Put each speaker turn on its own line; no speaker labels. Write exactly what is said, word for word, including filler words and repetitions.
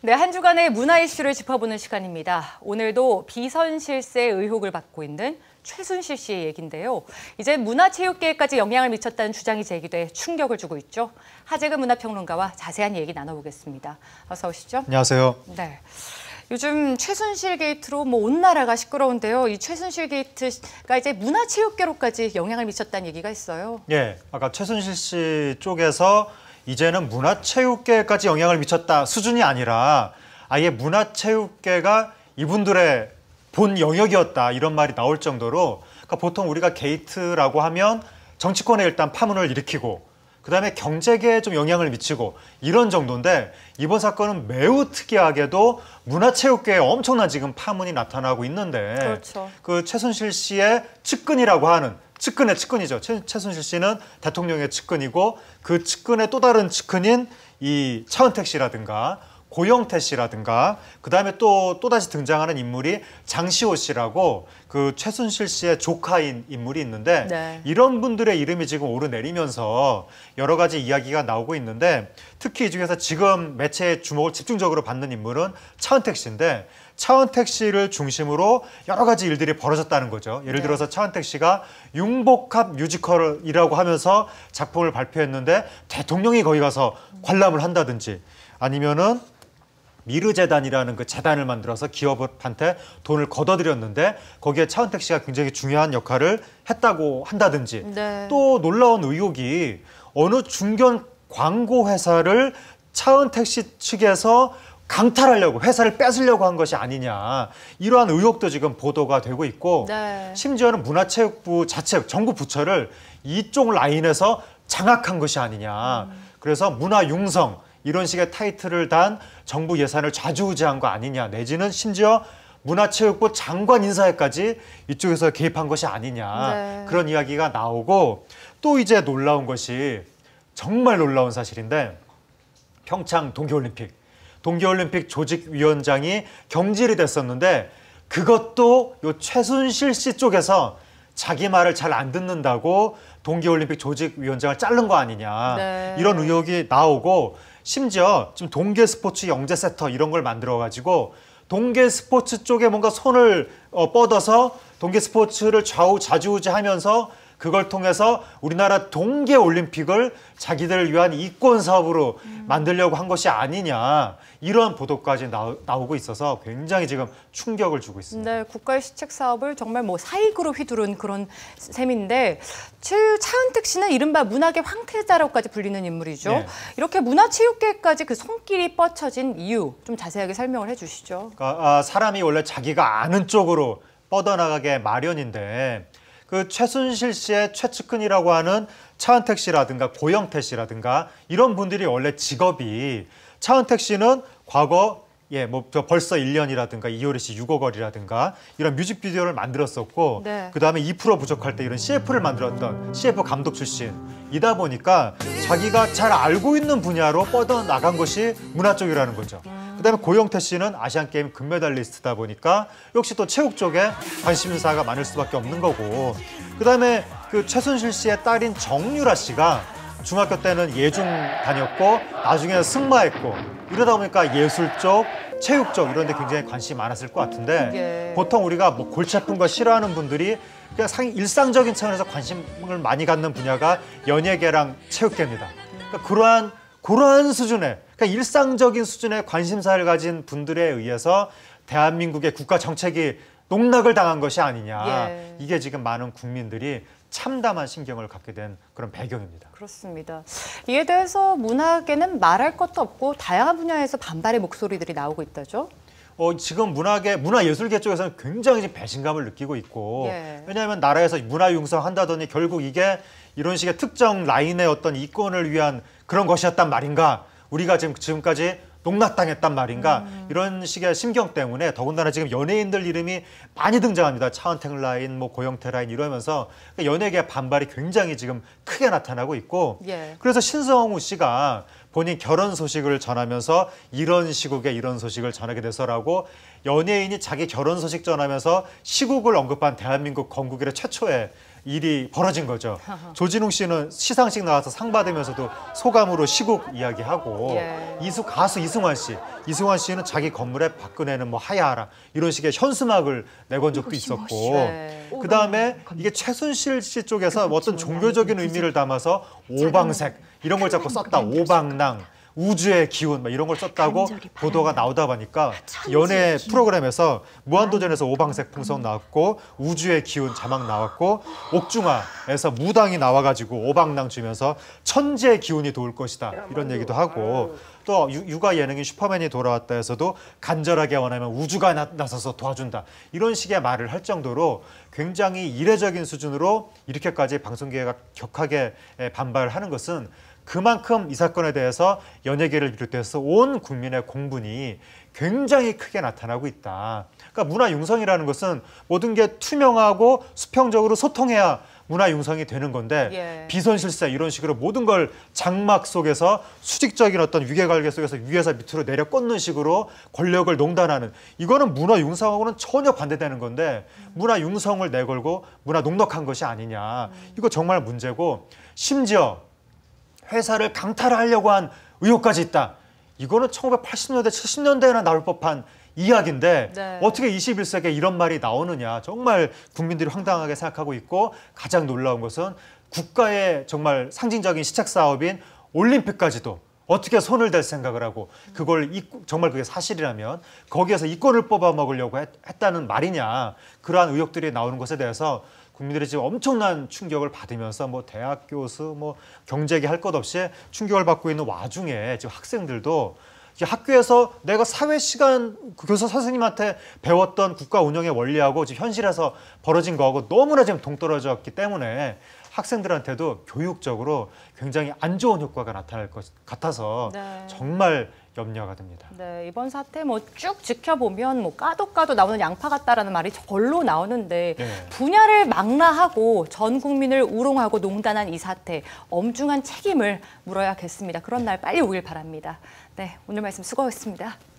네, 한 주간의 문화 이슈를 짚어보는 시간입니다. 오늘도 비선실세 의혹을 받고 있는 최순실 씨의 얘기인데요. 이제 문화체육계에까지 영향을 미쳤다는 주장이 제기돼 충격을 주고 있죠. 하재근 문화평론가와 자세한 얘기 나눠보겠습니다. 어서 오시죠.
안녕하세요.
네. 요즘 최순실 게이트로 뭐 온 나라가 시끄러운데요. 이 최순실 게이트가 이제 문화체육계로까지 영향을 미쳤다는 얘기가 있어요.
예, 아까 최순실 씨 쪽에서 이제는 문화체육계까지 영향을 미쳤다 수준이 아니라 아예 문화체육계가 이분들의 본 영역이었다 이런 말이 나올 정도로, 그러니까 보통 우리가 게이트라고 하면 정치권에 일단 파문을 일으키고 그다음에 경제계에 좀 영향을 미치고 이런 정도인데, 이번 사건은 매우 특이하게도 문화체육계에 엄청난 지금 파문이 나타나고 있는데,
그렇죠.
그 최순실 씨의 측근이라고 하는, 측근의 측근이죠. 최, 최순실 씨는 대통령의 측근이고 그 측근의 또 다른 측근인 이 차은택 씨라든가 고영태 씨라든가 그다음에 또 또다시 등장하는 인물이 장시호 씨라고 그 최순실 씨의 조카인 인물이 있는데,
네.
이런 분들의 이름이 지금 오르내리면서 여러 가지 이야기가 나오고 있는데, 특히 이 중에서 지금 매체의 주목을 집중적으로 받는 인물은 차은택 씨인데, 차은택 씨를 중심으로 여러 가지 일들이 벌어졌다는 거죠. 예를
네.
들어서 차은택 씨가 융복합 뮤지컬이라고 하면서 작품을 발표했는데 대통령이 거기 가서 관람을 한다든지, 아니면은 미르재단이라는 그 재단을 만들어서 기업한테 돈을 걷어들였는데 거기에 차은택 씨가 굉장히 중요한 역할을 했다고 한다든지,
네.
또 놀라운 의혹이 어느 중견 광고 회사를 차은택 씨 측에서 강탈하려고, 회사를 뺏으려고 한 것이 아니냐, 이러한 의혹도 지금 보도가 되고 있고,
네.
심지어는 문화체육부 자체 정부 부처를 이쪽 라인에서 장악한 것이 아니냐. 음. 그래서 문화융성 이런 식의 타이틀을 단 정부 예산을 좌지우지한 거 아니냐, 내지는 심지어 문화체육부 장관 인사에까지 이쪽에서 개입한 것이 아니냐. 네. 그런 이야기가 나오고, 또 이제 놀라운 것이, 정말 놀라운 사실인데, 평창 동계올림픽 동계올림픽 조직위원장이 경질이 됐었는데 그것도 요 최순실 씨 쪽에서 자기 말을 잘 안 듣는다고 동계올림픽 조직위원장을 자른 거 아니냐. 네. 이런 의혹이 나오고, 심지어 지금 동계스포츠 영재센터 이런 걸 만들어가지고 동계스포츠 쪽에 뭔가 손을 어, 뻗어서 동계스포츠를 좌우 좌지우지하면서 그걸 통해서 우리나라 동계올림픽을 자기들을 위한 이권 사업으로 음. 만들려고 한 것이 아니냐, 이런 보도까지 나오, 나오고 있어서 굉장히 지금 충격을 주고 있습니다.
네, 국가의 시책 사업을 정말 뭐 사익으로 휘두른 그런 셈인데, 최 차은택 씨는 이른바 문학의 황태자라고까지 불리는 인물이죠. 네. 이렇게 문화체육계까지 그 손길이 뻗쳐진 이유 좀 자세하게 설명을 해주시죠.
그러니까, 아, 사람이 원래 자기가 아는 쪽으로 뻗어나가게 마련인데, 그 최순실 씨의 최측근이라고 하는 차은택 씨라든가 고영태 씨라든가 이런 분들이 원래 직업이, 차은택 씨는 과거 예, 뭐 벌써 일 년이라든가 이효리 씨 육억걸이라든가 이런 뮤직비디오를 만들었었고, 네. 그다음에 이 퍼센트 부족할 때 이런 씨에프를 만들었던 씨에프 감독 출신이다 보니까 자기가 잘 알고 있는 분야로 뻗어나간 것이 문화 쪽이라는 거죠. 그다음에 고영태 씨는 아시안게임 금메달리스트다 보니까 역시 또 체육 쪽에 관심사가 많을 수밖에 없는 거고, 그다음에 그 최순실 씨의 딸인 정유라 씨가 중학교 때는 예중 다녔고 나중에는 승마했고, 이러다 보니까 예술 쪽, 체육 쪽 이런 데 굉장히 관심이 많았을 것 같은데, 예. 보통 우리가 뭐 골치 아픈 거 싫어하는 분들이 그냥 상, 일상적인 차원에서 관심을 많이 갖는 분야가 연예계랑 체육계입니다. 그러니까 그러한 그러한 수준의, 그러니까 일상적인 수준의 관심사를 가진 분들에 의해서 대한민국의 국가 정책이 농락을 당한 것이 아니냐. 예. 이게 지금 많은 국민들이 참담한 신경을 갖게 된 그런 배경입니다.
그렇습니다. 이에 대해서 문학계는 말할 것도 없고 다양한 분야에서 반발의 목소리들이 나오고 있다죠?
어, 지금 문학계, 문화예술계 쪽에서는 굉장히 배신감을 느끼고 있고, 예. 왜냐하면 나라에서 문화융성 한다더니 결국 이게 이런 식의 특정 라인의 어떤 이권을 위한 그런 것이었단 말인가, 우리가 지금 지금까지 농락당했단 말인가, 음. 이런 식의 심경 때문에 더군다나 지금 연예인들 이름이 많이 등장합니다. 차은택 라인, 뭐 고영태 라인 이러면서 연예계 반발이 굉장히 지금 크게 나타나고 있고, 예. 그래서 신성우 씨가 본인 결혼 소식을 전하면서 이런 시국에 이런 소식을 전하게 돼서라고 연예인이 자기 결혼 소식 전하면서 시국을 언급한 대한민국 건국 이래 최초의 일이 벌어진 거죠. 조진웅 씨는 시상식 나와서 상 받으면서도 소감으로 시국 이야기하고
예.
이수 가수 이승환 씨, 이승환 씨는 자기 건물에 박근혜는 뭐 하야하라 이런 식의 현수막을 내건 적도 있었고
네.
그 다음에 이게 최순실 씨 쪽에서 어떤 종교적인 의미를 담아서 오방색 이런 걸 자꾸 썼다. 오방랑 우주의 기운 막 이런 걸 썼다고 보도가 나오다 보니까 연예 프로그램에서 무한도전에서 오방색 풍선 나왔고 우주의 기운 자막 나왔고 옥중화에서 무당이 나와가지고 오방랑 주면서 천재의 기운이 도울 것이다 이런 얘기도 하고 또 유, 육아 예능인 슈퍼맨이 돌아왔다 해서도 간절하게 원하면 우주가 나, 나서서 도와준다 이런 식의 말을 할 정도로 굉장히 이례적인 수준으로 이렇게까지 방송계가 격하게 반발하는 것은 그만큼 이 사건에 대해서 연예계를 비롯해서 온 국민의 공분이 굉장히 크게 나타나고 있다. 그러니까 문화 융성이라는 것은 모든 게 투명하고 수평적으로 소통해야 문화 융성이 되는 건데
예.
비선실세 이런 식으로 모든 걸 장막 속에서 수직적인 어떤 위계관계 속에서 위에서 밑으로 내려 꽂는 식으로 권력을 농단하는 이거는 문화 융성하고는 전혀 반대되는 건데 문화 융성을 내걸고 문화 농락한 것이 아니냐. 이거 정말 문제고 심지어 회사를 강탈하려고 한 의혹까지 있다. 이거는 천구백팔십 년대, 칠십 년대에나 나올 법한 이야기인데
네.
어떻게 이십일 세기에 이런 말이 나오느냐. 정말 국민들이 황당하게 생각하고 있고 가장 놀라운 것은 국가의 정말 상징적인 시책 사업인 올림픽까지도 어떻게 손을 댈 생각을 하고 그걸 이, 정말 그게 사실이라면 거기에서 이권을 뽑아 먹으려고 했, 했다는 말이냐. 그러한 의혹들이 나오는 것에 대해서 국민들이 지금 엄청난 충격을 받으면서 뭐 대학 교수, 뭐 경제계 할 것 없이 충격을 받고 있는 와중에 지금 학생들도 이제 학교에서 내가 사회 시간 그 교사 선생님한테 배웠던 국가 운영의 원리하고 지금 현실에서 벌어진 거하고 너무나 지금 동떨어졌기 때문에 학생들한테도 교육적으로 굉장히 안 좋은 효과가 나타날 것 같아서
네.
정말 염려가 됩니다.
네, 이번 사태 뭐 쭉 지켜보면 뭐 까도 까도 나오는 양파 같다라는 말이 절로 나오는데
네.
분야를 망라하고 전 국민을 우롱하고 농단한 이 사태 엄중한 책임을 물어야겠습니다. 그런 날 빨리 오길 바랍니다. 네, 오늘 말씀 수고하셨습니다.